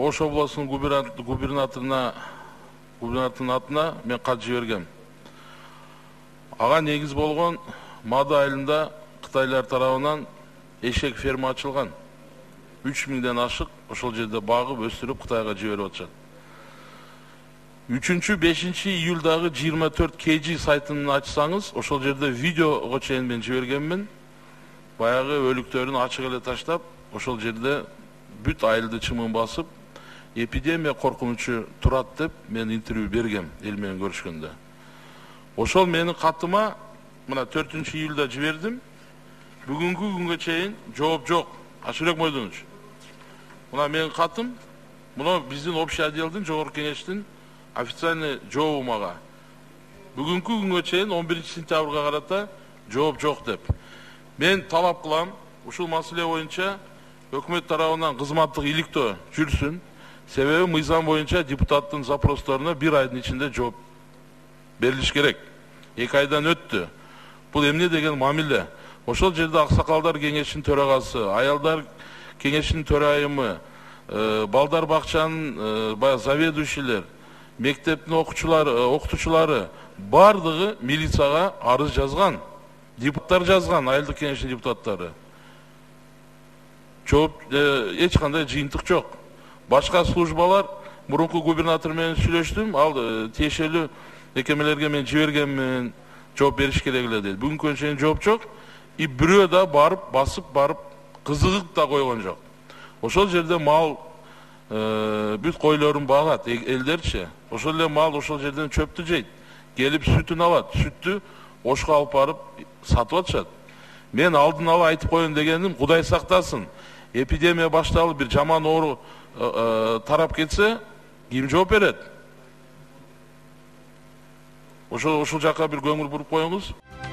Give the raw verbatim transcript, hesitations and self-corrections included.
Ош обласынын губернаторуна губернатордун атына мен кат жибергем. Ага негиз болгон Мады айылында Кытайлар тарабынан эшек ферма ачылган. үч миңден ашык ошол жерде багып, өстүрүп Кытайга жиберип атышат. үчүнчү бешинчи июлдагы жыйырма төрт кей жи сайтын ачсаңыз, ошол жерде видеого чейин мен жибергенмин. Баягы өлүктөрүн ачык эле таштап, ошол жерде бүт айылды чымын басып, эпидемия коркунучу турат деп мен интервью бергем эл менен көрүшкөндө. Ошол менин катыма мына төртүнчү июлда жибердим. Бүгүнкү күнгө чейин жооп жок. Ашырек Мойдонович. Мына менин катым, мына биздин общий отделдин, жогорку кеңештин официальный жообу мага. Бүгүнкү күнгө чейин он биринчи сентябрга карата жооп жок деп. Мен талап кылам, ушул маселе боюнча өкмөт тарабынан кызматтык иликтөө жүрсүн. Себеби мыйзам боюнча депутаттын запросторуна бир айдын ичинде жооп берилиш керек. эки айдан өттү. Бул эмне деген мамиле? Ошол жерде аксакалдар кеңешинин төрагасы, аялдар кеңешинин төрайымы, балдар бакчанын баягы заведующийлер, мектептин окуучулары, окутуучулары бардыгы милицияга арыз жазган. Депутаттар жазган, айылдык кеңештин депутаттары. Жооп эч кандай жыйынтык жок. Башка службалар мурунку губернатор менен сүйлөштүм, ал тиешелүү мекемелерге мен жибергенмин, жооп бериш керек эле деди. Бүгүнкү күнгө чейин жооп жок. И бирөө да барып, басып барып, кызыгып да койгон жок. Ошол жерде мал бүт койлорун багат, элдерчи. Ошол эле мал ошол жерден чөптү жейт. Келип сүтүн алат, сүттү Ошко алып барып сатып атышат. Мен алдын ала айтып коеюн дегеним, Кудай сактасын. Эпидемия башталып бир жаман оору тарап кетсе, ким жооп берет? Ошол ошол жака бир көңүл буруп коюңуз.